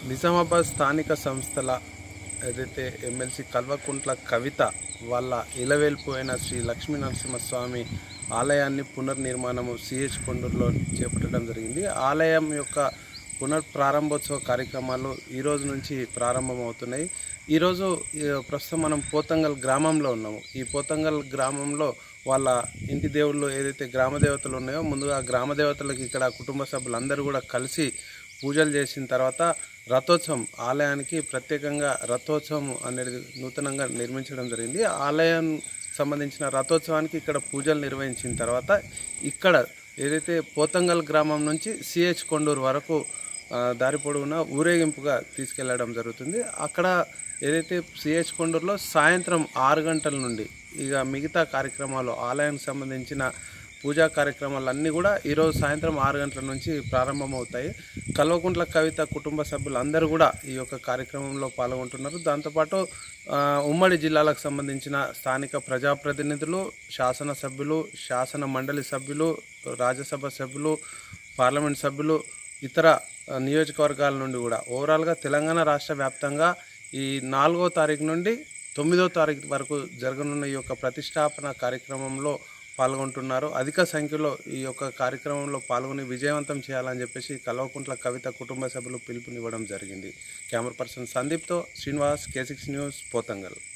నిజామాబాద్ స్థానిక సంస్థల ఏదైతే ఎమ్మెల్సీ కల్వకుంట్ల కవిత వాళ్ళ ఇలవేల్పోయిన శ్రీ లక్ష్మీ నరసింహస్వామి ఆలయాన్ని పునర్నిర్మాణము సిహెచ్ కొండూరులో చేపట్టడం జరిగింది. ఆలయం యొక్క పునఃప్రారంభోత్సవ కార్యక్రమాలు ఈ రోజు నుంచి ప్రారంభమవుతున్నాయి. ఈరోజు ప్రస్తుతం మనం పోతంగల్ గ్రామంలో ఉన్నాము. ఈ పోతంగల్ గ్రామంలో వాళ్ళ ఇంటి దేవుళ్ళు ఏదైతే గ్రామ దేవతలు ఉన్నాయో ముందుగా గ్రామ దేవతలకు ఇక్కడ కుటుంబ సభ్యులందరూ కూడా కలిసి పూజలు చేసిన తర్వాత రథోత్సవం, ఆలయానికి ప్రత్యేకంగా రథోత్సవం అనేది నూతనంగా నిర్మించడం జరిగింది. ఆలయం సంబంధించిన రథోత్సవానికి ఇక్కడ పూజలు నిర్వహించిన తర్వాత ఇక్కడ ఏదైతే పోతంగల్ గ్రామం నుంచి సిహెచ్ కొండూరు వరకు దారి పొడవునా ఊరేగింపుగా తీసుకెళ్లడం జరుగుతుంది. అక్కడ ఏదైతే సిహెచ్ కొండూరులో సాయంత్రం 6 గంటల నుండి ఇక మిగతా కార్యక్రమాలు ఆలయానికి సంబంధించిన పూజా కార్యక్రమాలన్నీ కూడా ఈరోజు సాయంత్రం 6 గంటల నుంచి ప్రారంభమవుతాయి. కల్వకుంట్ల కవిత కుటుంబ సభ్యులందరూ కూడా ఈ యొక్క కార్యక్రమంలో పాల్గొంటున్నారు. దాంతోపాటు ఉమ్మడి జిల్లాలకు సంబంధించిన స్థానిక ప్రజాప్రతినిధులు, శాసనసభ్యులు, శాసన మండలి సభ్యులు, రాజ్యసభ సభ్యులు, పార్లమెంట్ సభ్యులు, ఇతర నియోజకవర్గాల నుండి కూడా ఓవరాల్గా తెలంగాణ రాష్ట్ర వ్యాప్తంగా ఈ 4వ తారీఖు నుండి 9వ తారీఖు వరకు జరగనున్న ఈ యొక్క ప్రతిష్టాపన కార్యక్రమంలో పాల్గొంటున్నారు. అధిక సంఖ్యలో ఈ యొక్క కార్యక్రమంలో పాల్గొని విజయవంతం చేయాలని చెప్పేసి కల్వకుంట్ల కవిత కుటుంబ సభ్యులు పిలుపునివ్వడం జరిగింది. కెమెరా పర్సన్ సందీప్తో శ్రీనివాస్, K6 న్యూస్, పోతంగల్.